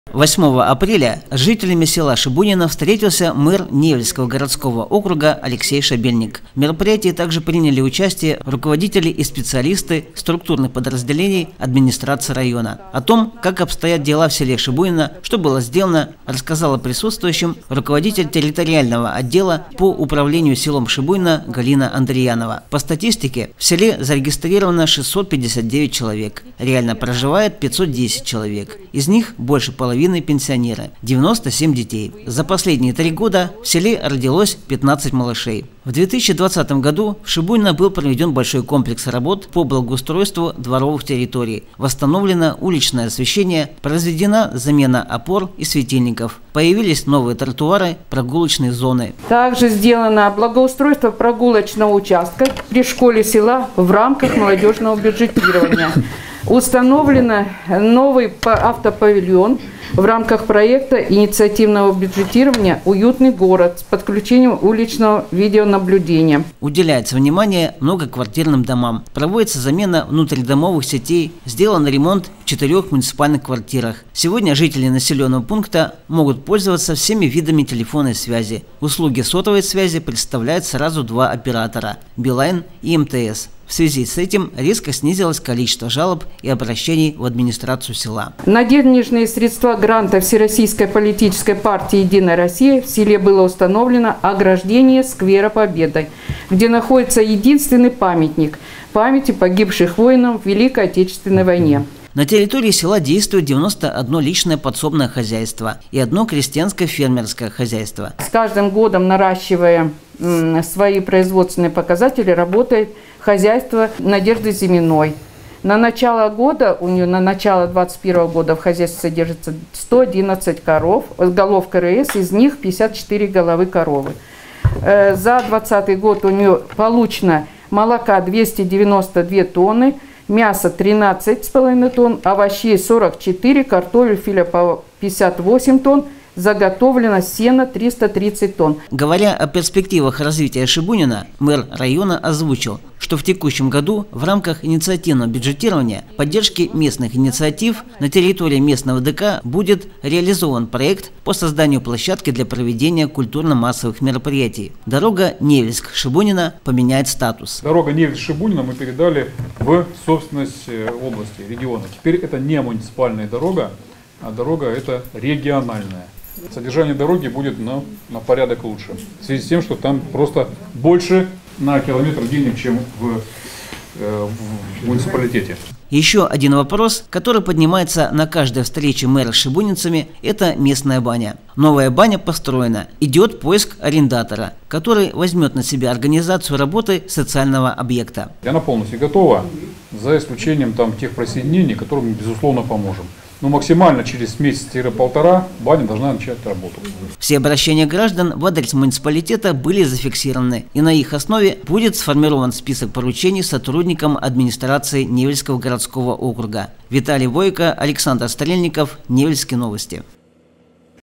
8 апреля с жителями села Шибунино встретился мэр Невельского городского округа Алексей Шабельник. В мероприятии также приняли участие руководители и специалисты структурных подразделений администрации района. О том, как обстоят дела в селе Шибунино, что было сделано, рассказала присутствующим руководитель территориального отдела по управлению селом Шибунино Галина Андреянова. По статистике, в селе зарегистрировано 659 человек, реально проживает 510 человек. Из них больше половины пенсионеры, 97 детей. За последние 3 года в селе родилось 15 малышей. В 2020 году в Шибунино был проведен большой комплекс работ по благоустройству дворовых территорий. Восстановлено уличное освещение, произведена замена опор и светильников. Появились новые тротуары, прогулочные зоны. Также сделано благоустройство прогулочного участка при школе села в рамках молодежного бюджетирования. Установлен новый автопавильон в рамках проекта инициативного бюджетирования «Уютный город» с подключением уличного видеонаблюдения. Уделяется внимание многоквартирным домам. Проводится замена внутридомовых сетей, сделан ремонт в 4 муниципальных квартирах. Сегодня жители населенного пункта могут пользоваться всеми видами телефонной связи. Услуги сотовой связи представляют сразу 2 оператора – Билайн и МТС. В связи с этим резко снизилось количество жалоб и обращений в администрацию села. На денежные средства гранта Всероссийской политической партии «Единая Россия» в селе было установлено ограждение сквера Победы, где находится единственный памятник памяти погибших воинов в Великой Отечественной войне. На территории села действует 91 личное подсобное хозяйство и 1 крестьянское фермерское хозяйство. С каждым годом, наращивая свои производственные показатели, работает хозяйство Надежды Зиминой. На начало года, у нее на начало 2021 года в хозяйстве содержится 111 коров, голов КРС, из них 54 головы коровы. За 2020 год у нее получено молока 292 тонны, мясо 13,5 тонн, овощей 44, картофеля по 58 тонн, заготовлено сено 330 тонн. Говоря о перспективах развития Шибунино, мэр района озвучил, что в текущем году в рамках инициативного бюджетирования поддержки местных инициатив на территории местного ДК будет реализован проект по созданию площадки для проведения культурно-массовых мероприятий. Дорога Невельск-Шибунино поменяет статус. Дорога Невельск-Шибунино мы передали в собственность области, региона. Теперь это не муниципальная дорога, а дорога это региональная. Содержание дороги будет на порядок лучше. В связи с тем, что там просто больше на километр денег, чем в муниципалитете. Еще один вопрос, который поднимается на каждой встрече мэра с шибунинцами, это местная баня. Новая баня построена. Идет поиск арендатора, который возьмет на себя организацию работы социального объекта. Она полностью готова, за исключением тех присоединений, которым мы, безусловно, поможем. Но максимально через месяц-полтора баня должна начать работу. Все обращения граждан в адрес муниципалитета были зафиксированы, и на их основе будет сформирован список поручений сотрудникам администрации Невельского городского округа. Виталий Войко, Александр Стрельников, Невельские новости.